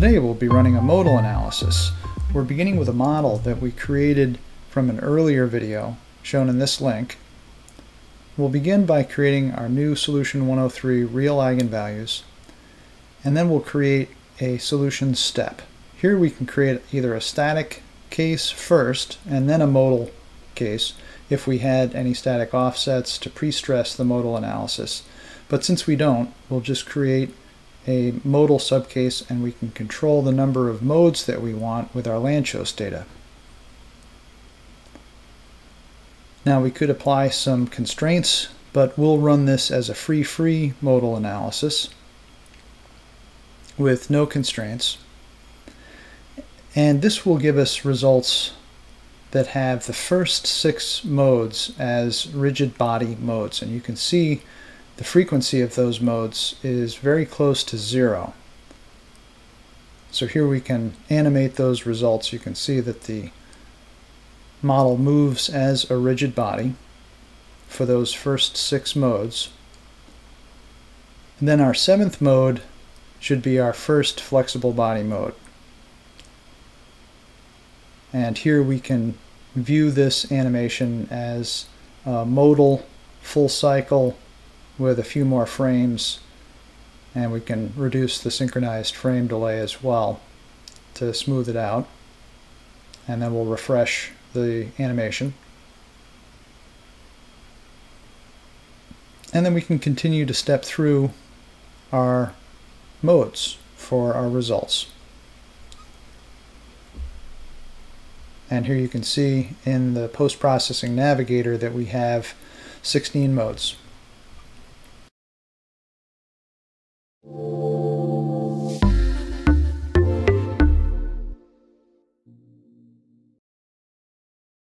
Today we'll be running a modal analysis. We're beginning with a model that we created from an earlier video shown in this link. We'll begin by creating our new solution 103 real eigenvalues, and then we'll create a solution step. Here we can create either a static case first and then a modal case if we had any static offsets to pre-stress the modal analysis. But since we don't, we'll just create a modal subcase and we can control the number of modes that we want with our Lanczos data. Now we could apply some constraints, but we'll run this as a free modal analysis with no constraints. And this will give us results that have the first 6 modes as rigid body modes. And you can see the frequency of those modes is very close to 0. So here we can animate those results. You can see that the model moves as a rigid body for those first 6 modes. And then our 7th mode should be our first flexible body mode. And here we can view this animation as a modal full cycle with a few more frames, and we can reduce the synchronized frame delay as well to smooth it out. And then we'll refresh the animation. And then we can continue to step through our modes for our results. And here you can see in the post-processing navigator that we have 16 modes.